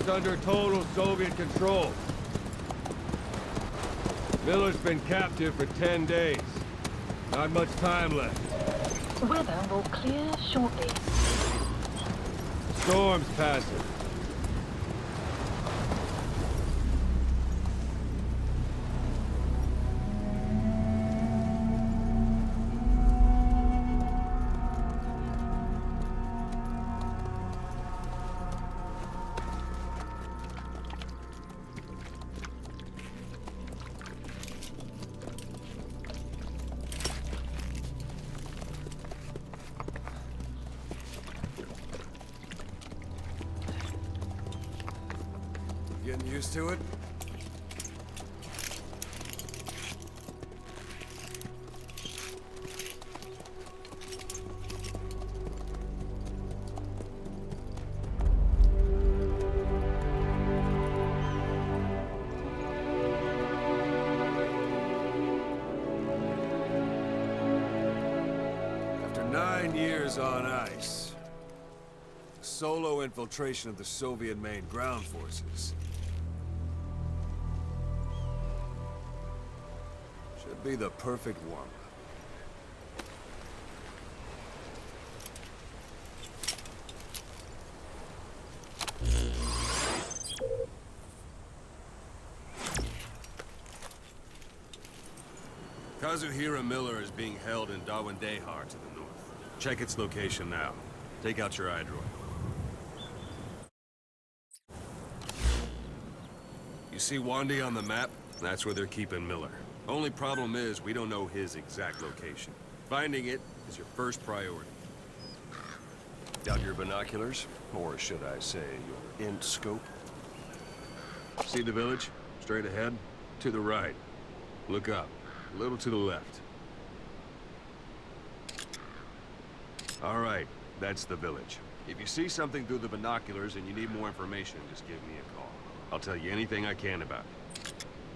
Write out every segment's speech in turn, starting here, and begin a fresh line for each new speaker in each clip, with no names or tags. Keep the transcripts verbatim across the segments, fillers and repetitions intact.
is under total Soviet control. Miller's been captive for ten days. Not much time left.
Weather will clear shortly.
Storm's passing.
Getting used to it? After nine years on ice, solo infiltration of the Soviet main ground forces. Should be the perfect warm-up. Kazuhira Miller is being held in Dawandehar to the north. Check its location now. Take out your iDroid. You see Wandi on the map? That's where they're keeping Miller. Only problem is, we don't know his exact location. Finding it is your first priority.
Got your binoculars? Or should I say, your int scope?
See the village? Straight ahead? To the right. Look up. A little to the left. All right, that's the village. If you see something through the binoculars and you need more information, just give me a call. I'll tell you anything I can about it.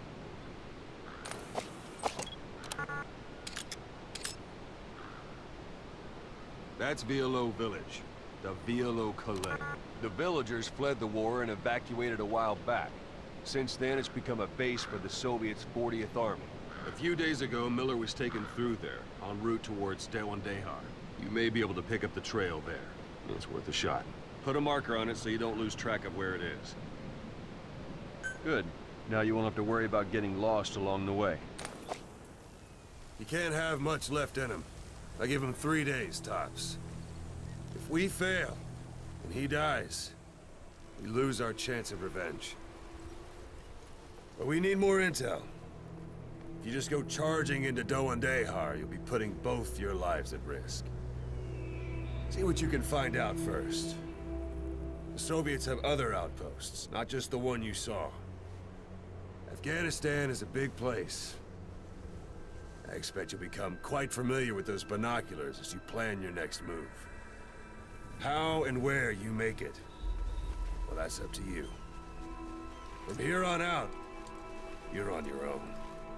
That's Violo Village. The Violo Calais. The villagers fled the war and evacuated a while back. Since then, it's become a base for the Soviets' fortieth Army. A few days ago, Miller was taken through there, en route towards Dawandehar. You may be able to pick up the trail there. It's worth a shot. Put a marker on it so you don't lose track of where it is.
Good. Now you won't have to worry about getting lost along the way.
He can't have much left in him. I give him three days, tops. If we fail, and he dies, we lose our chance of revenge. But we need more intel. If you just go charging into Dawandehar, you'll be putting both your lives at risk. See what you can find out first. The Soviets have other outposts, not just the one you saw. Afghanistan is a big place. I expect you'll become quite familiar with those binoculars as you plan your next move. How and where you make it, well, that's up to you. From here on out, you're on your own.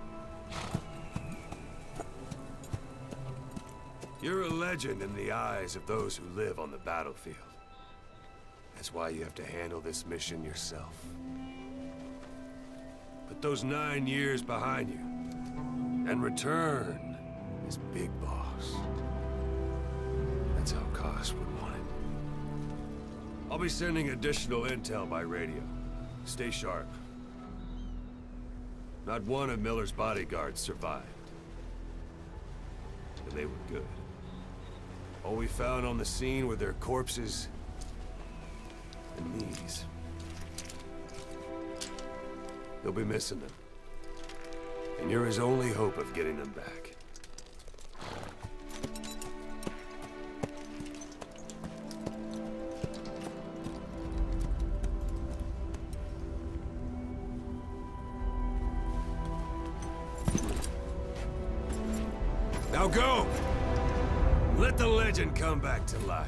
You're a legend in the eyes of those who live on the battlefield. That's why you have to handle this mission yourself. Put those nine years behind you, and return as Big Boss. That's how Koss would want it. I'll be sending additional intel by radio. Stay sharp. Not one of Miller's bodyguards survived. And they were good. All we found on the scene were their corpses and knees. They'll be missing them. And you're his only hope of getting them back. Now go! Let the legend come back to life.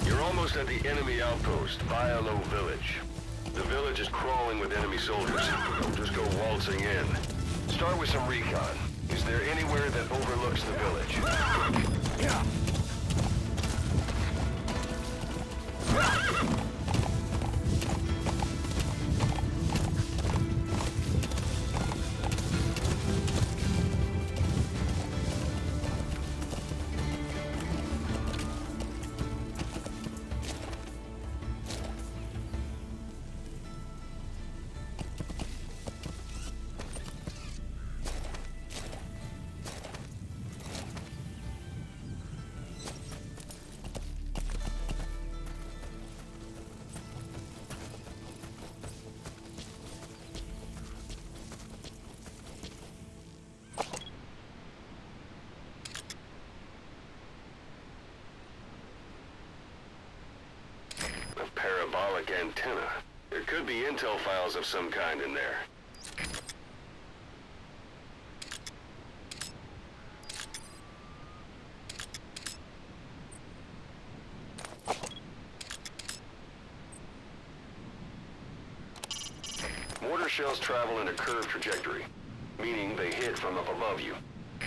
You're almost at the enemy outpost, Vialo Village. The village is crawling with enemy soldiers. Don't just go waltzing in. Start with some recon. Is there anywhere that overlooks the village?
Yeah.
Parabolic antenna. There could be intel files of some kind in there. Mortar shells travel in a curved trajectory, meaning they hit from up above you.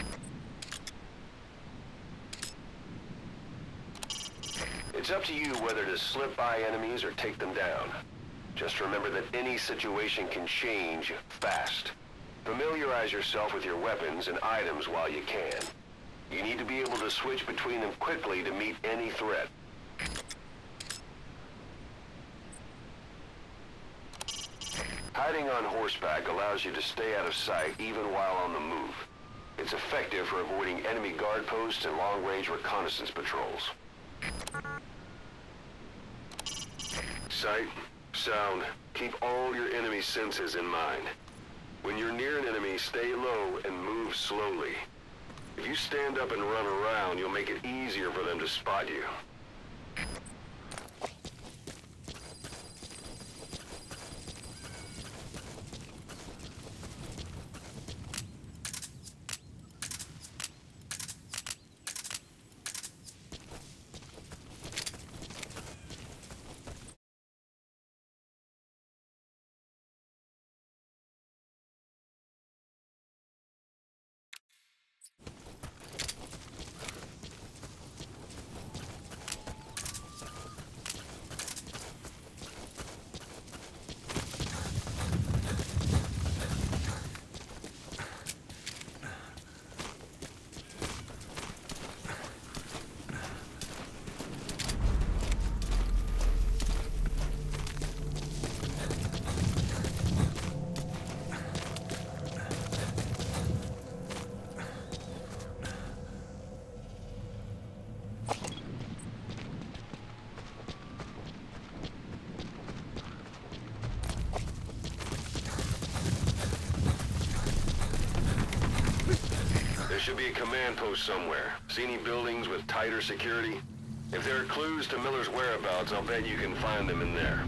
It's up to you whether to slip by enemies or take them down. Just remember that any situation can change fast. Familiarize yourself with your weapons and items while you can. You need to be able to switch between them quickly to meet any threat. Hiding on horseback allows you to stay out of sight even while on the move. It's effective for avoiding enemy guard posts and long-range reconnaissance patrols. Sight, sound, keep all your enemy senses in mind. When you're near an enemy, stay low and move slowly. If you stand up and run around, you'll make it easier for them to spot you. There should be a command post somewhere. See any buildings with tighter security? If there are clues to Miller's whereabouts, I'll bet you can find them in there.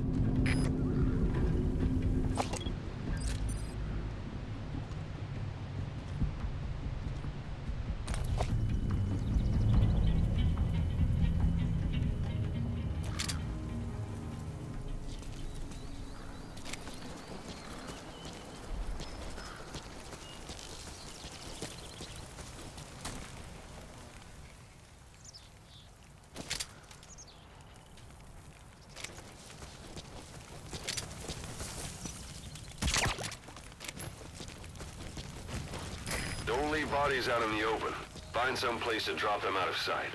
Don't leave bodies out in the open. Find some place to drop them out of sight.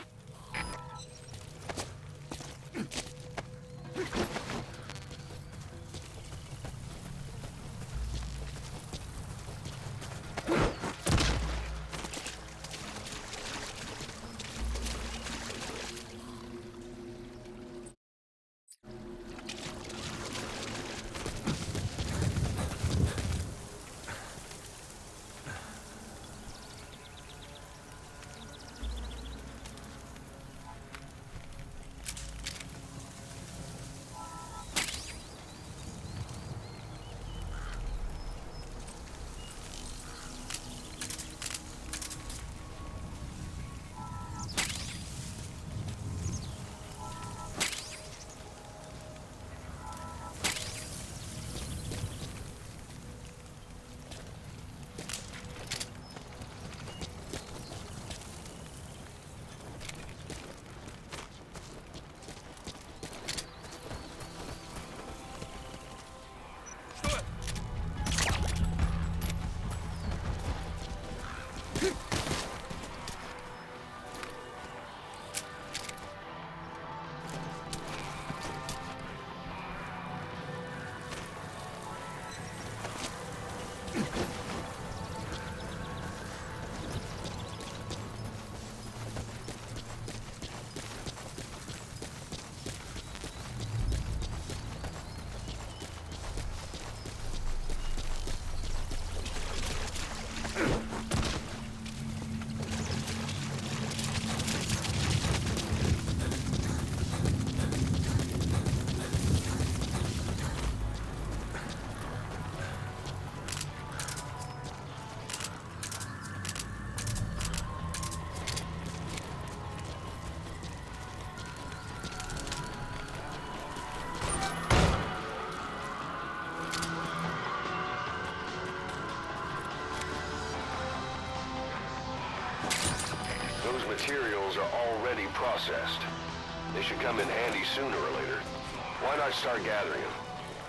materials are already processed. They should come in handy sooner or later. Why not start gathering them?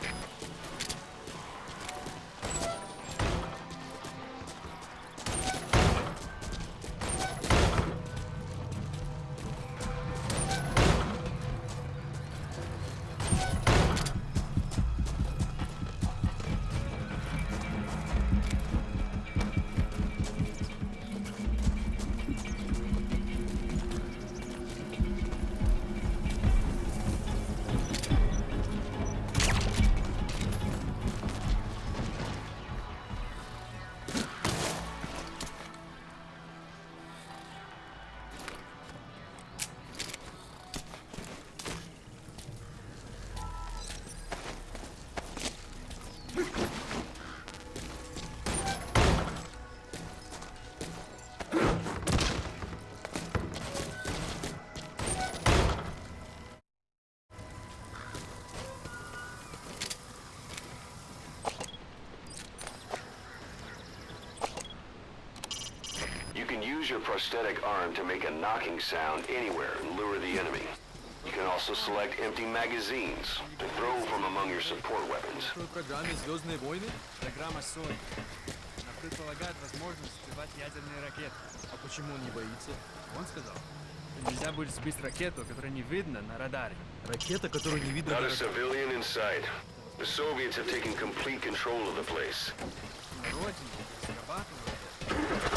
Use your prosthetic arm to make a knocking sound anywhere and lure the enemy. You can also select empty magazines to throw from among your support weapons.
В программе «Звездные войны» программа Sony. Она предполагает возможность сбивать ядерные ракеты. А почему он не боится? Он сказал, что нельзя будет сбить ракету, которая не видно на радаре. Ракета, которую не видно на
Not a
радаре.
civilian in sight. The Soviets have taken complete control of the place.
На родине срабатывает.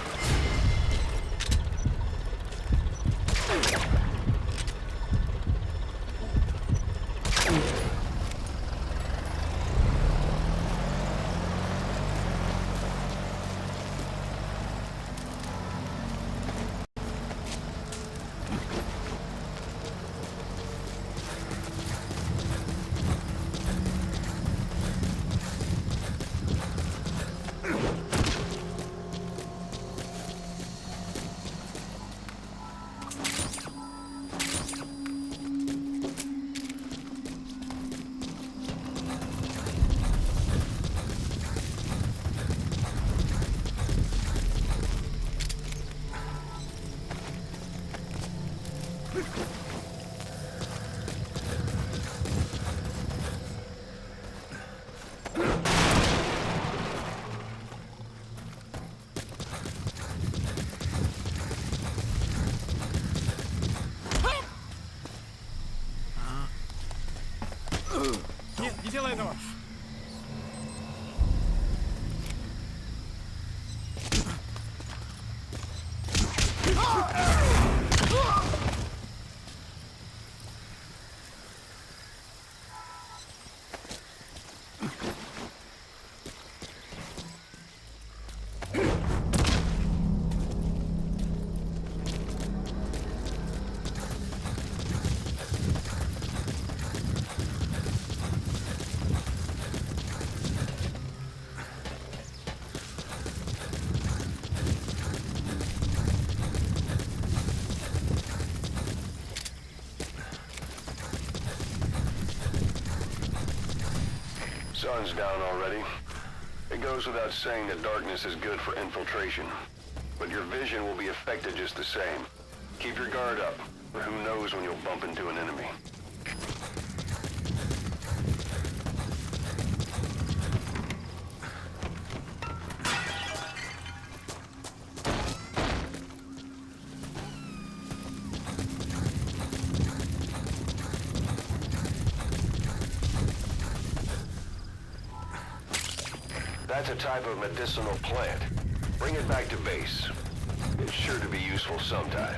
Нет, не делай этого!
Sun's down already. It goes without saying that darkness is good for infiltration. But your vision will be affected just the same. Keep your guard up, or who knows when you'll bump into an enemy. That's a type of medicinal plant. Bring it back to base. It's sure to be useful sometime.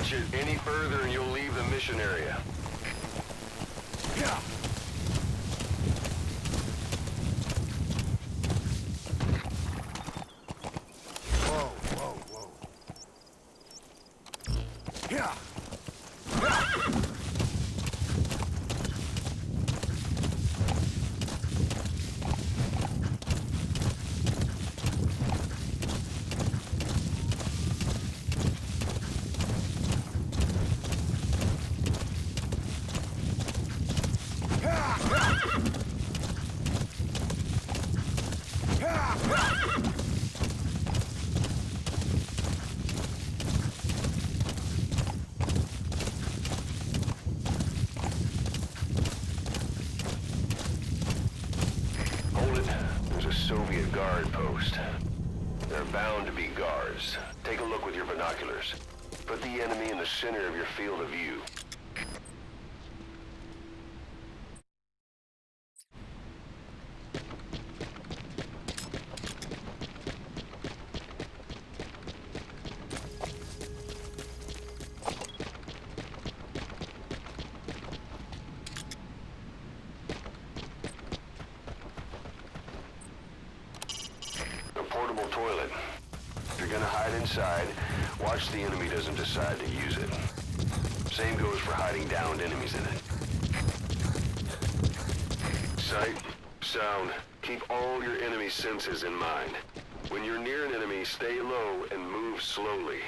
Push it any further and you'll leave the mission area.
Yeah. Whoa, whoa, whoa. Yeah.
Soviet guard post. They're bound to be guards. Take a look with your binoculars. Put the enemy in the center of your field of view. Portable toilet. If you're gonna hide inside, watch the enemy doesn't decide to use it. Same goes for hiding downed enemies in it. Sight, sound, keep all your enemy senses in mind. When you're near an enemy, stay low and move slowly.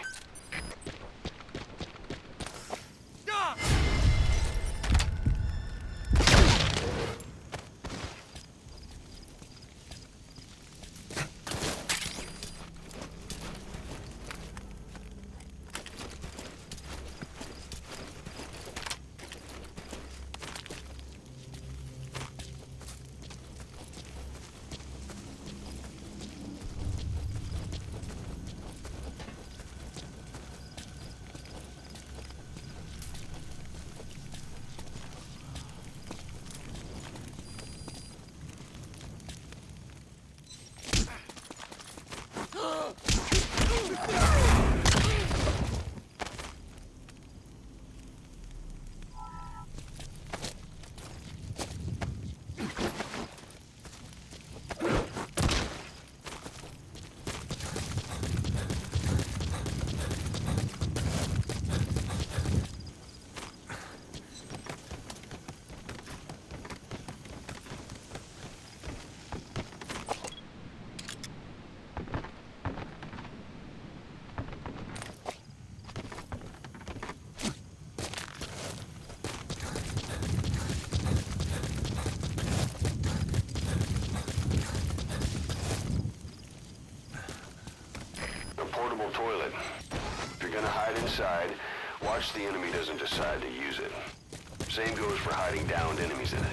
Portable toilet. If you're gonna hide inside, watch the enemy doesn't decide to use it. Same goes for hiding downed enemies in it.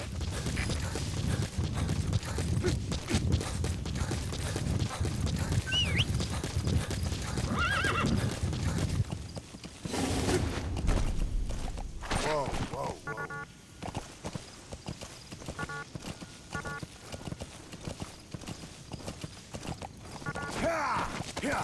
Whoa, whoa, whoa. Ha! Yeah!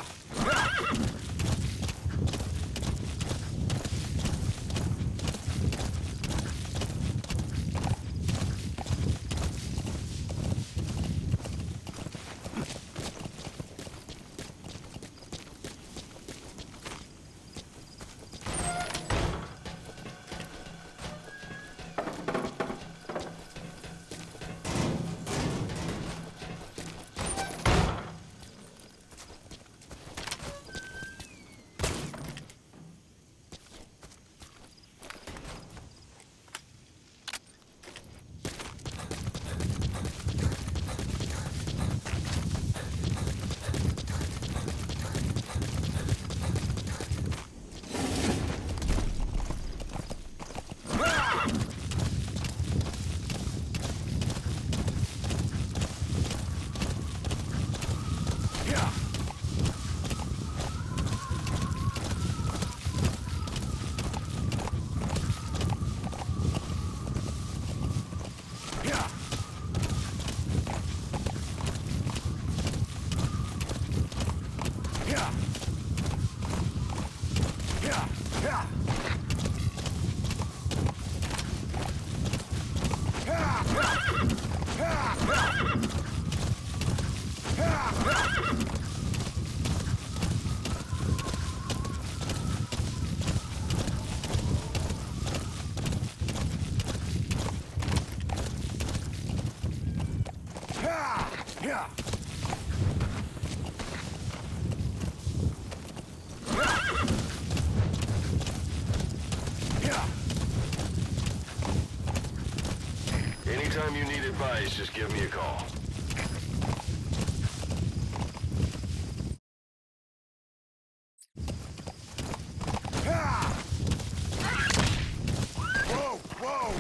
Anytime you need advice, just give me a call.
Whoa, whoa!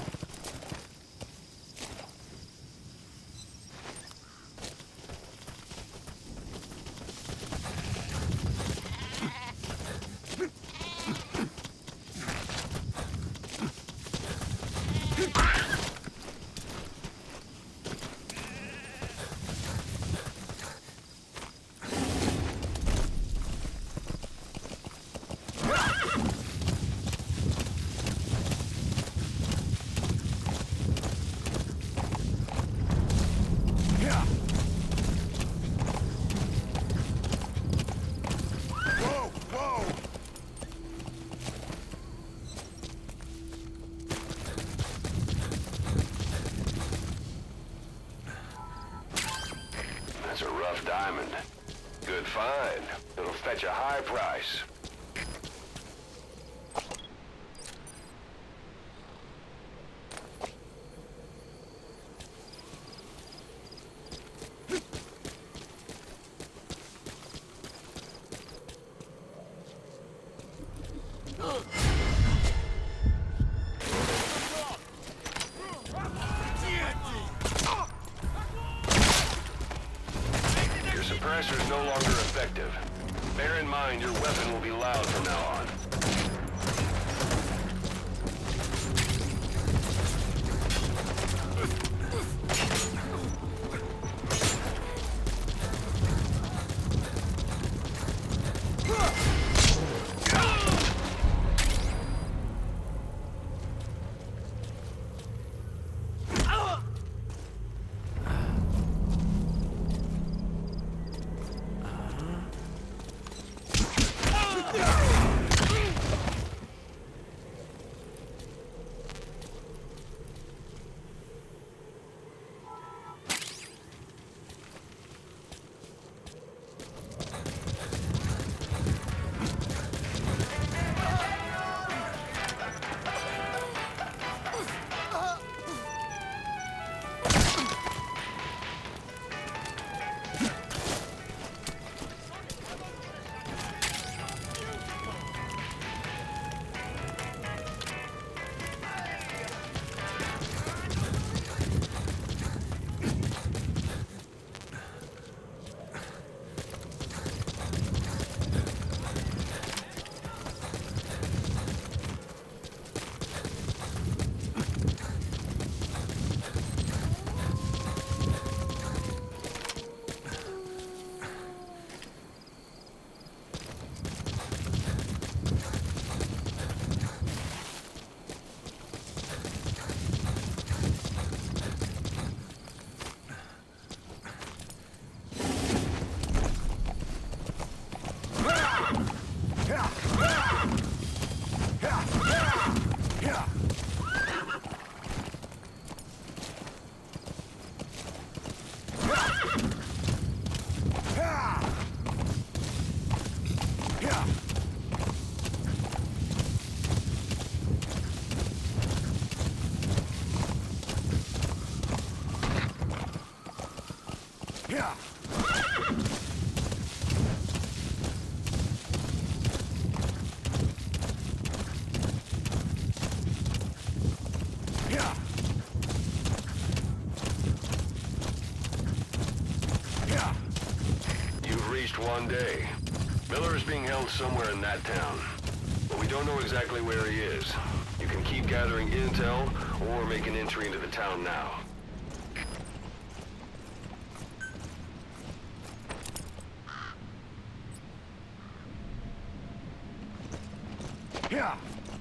That's a rough diamond. Good find. It'll fetch a high price. Suppressor is no longer effective. Bear in mind, your weapon will be loud from now on. One day. Miller is being held somewhere in that town, but we don't know exactly where he is. You can keep gathering intel or make an entry into the town now.
Yeah.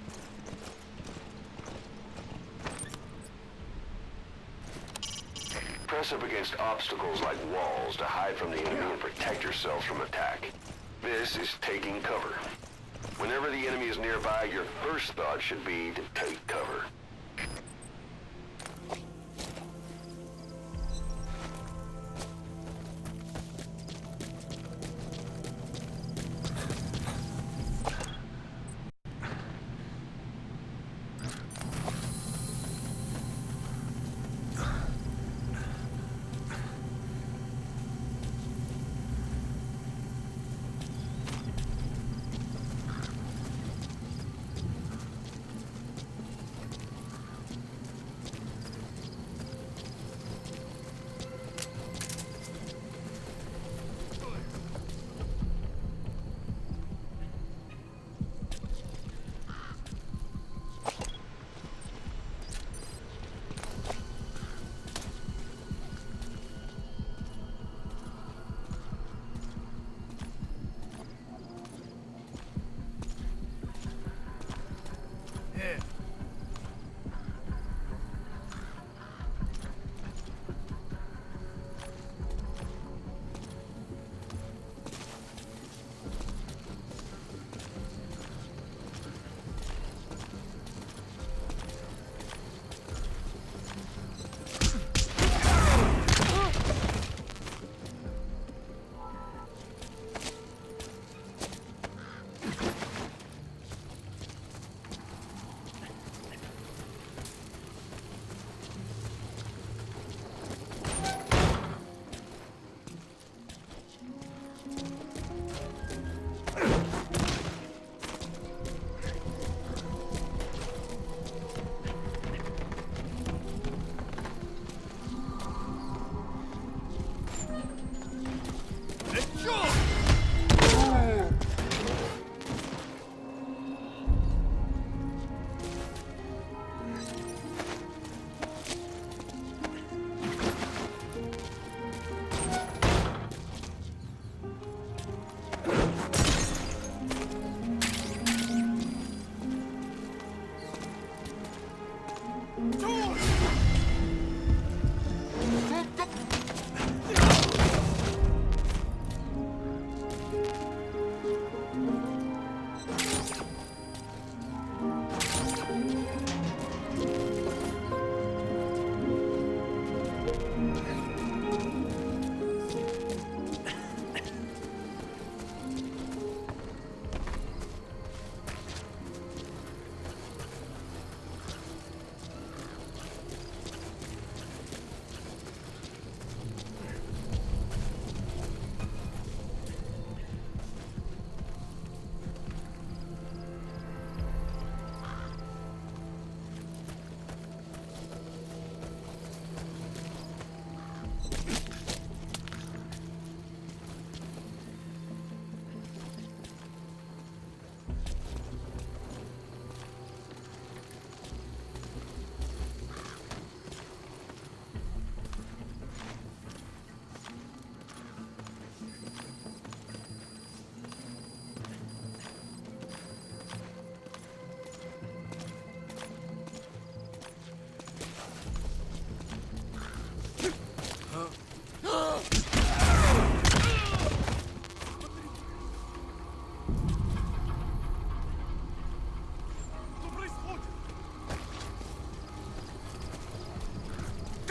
Press up against obstacles like walls to hide from the enemy and protect yourselves from attack. This is taking cover. Whenever the enemy is nearby, your first thought should be to take cover.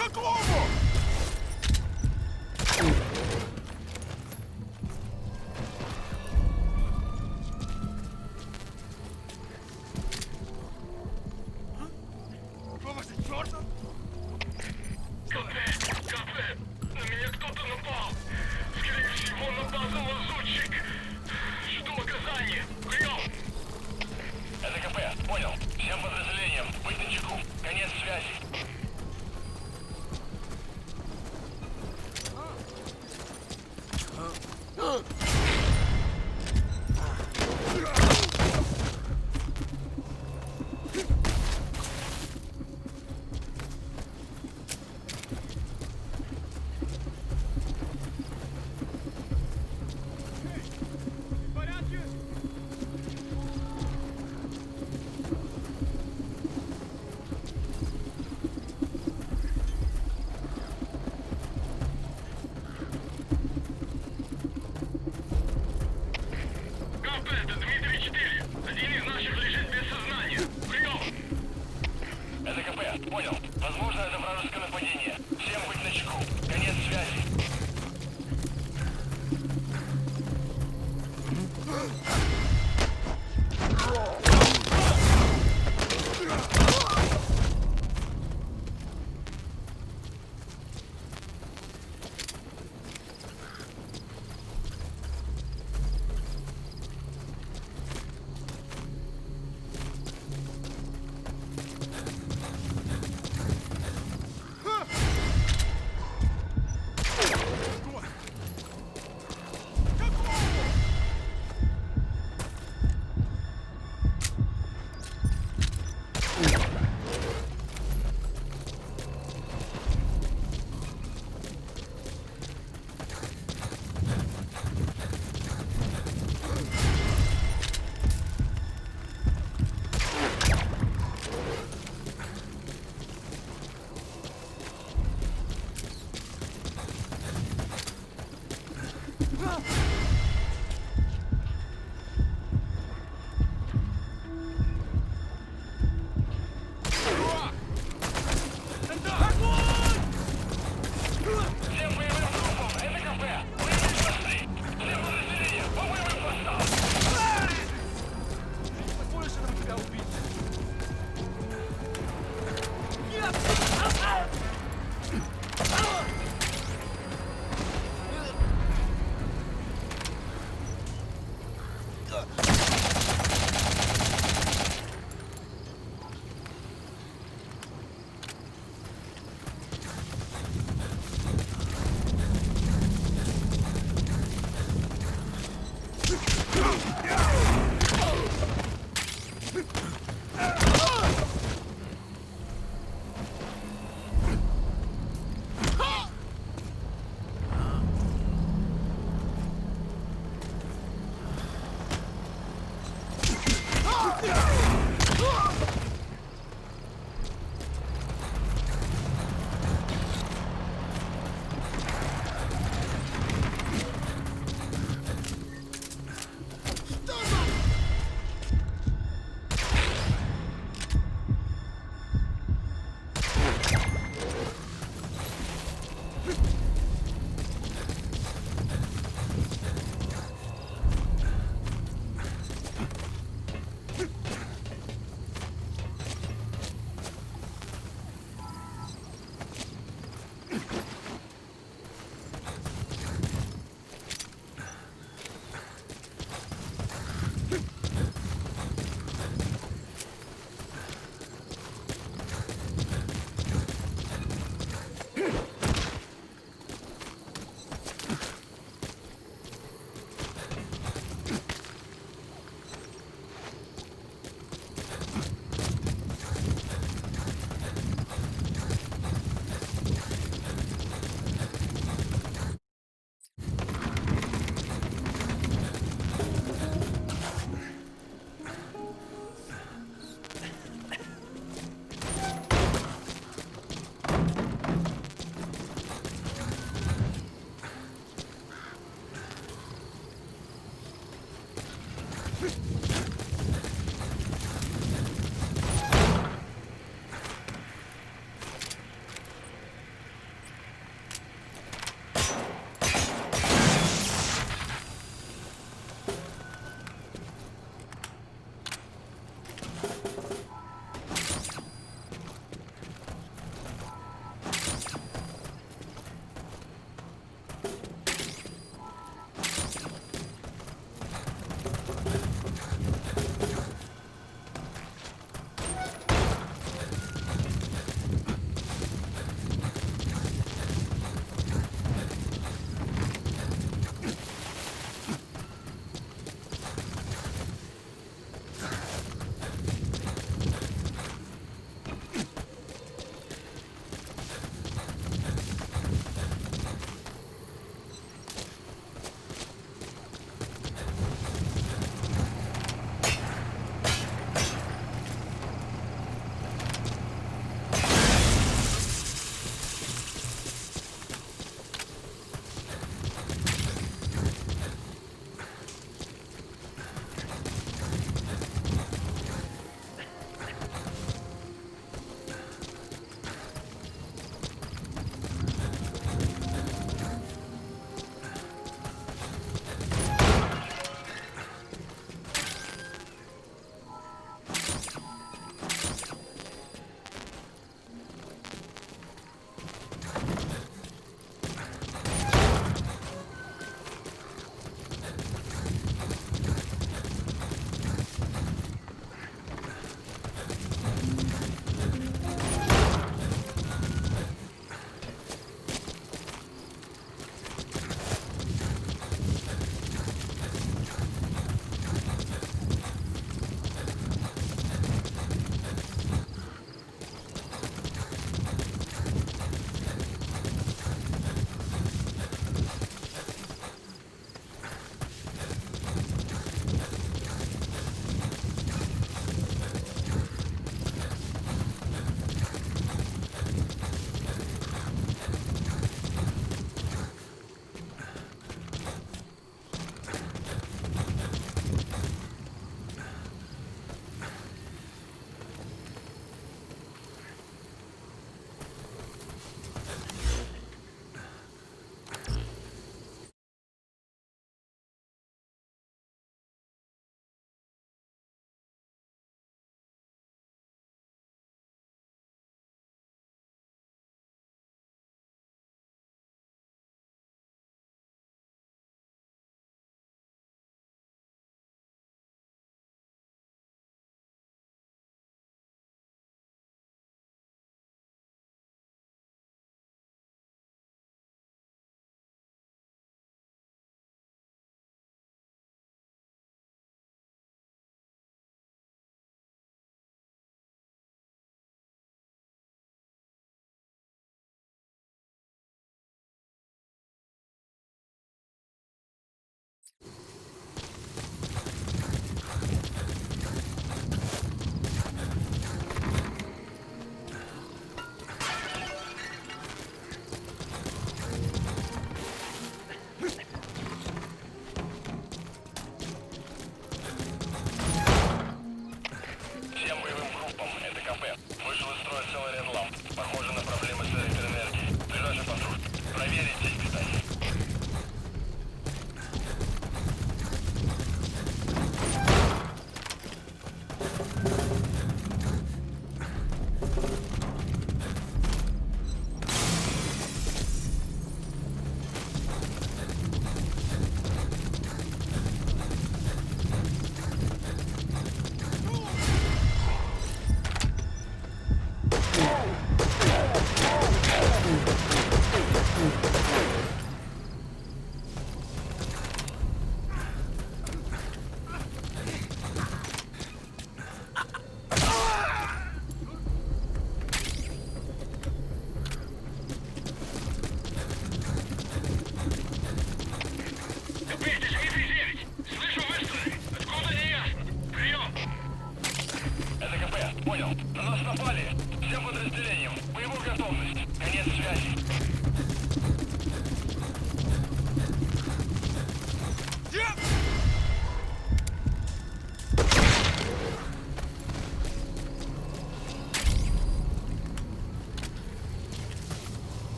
Какому? Какого же черта?
Кафе! Кафе! На меня кто-то напал! Скорее всего, напал лазутчик! Жду указания! Прием! Это кафе, понял. Всем подразделениям, быть начеку. Конец связи.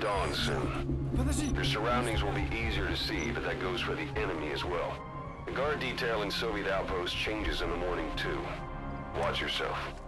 dawn soon.
Подожди!
Your surroundings will be easier to see, but that goes for the enemy as well. The guard detail in Soviet outposts changes in the morning too. Watch yourself.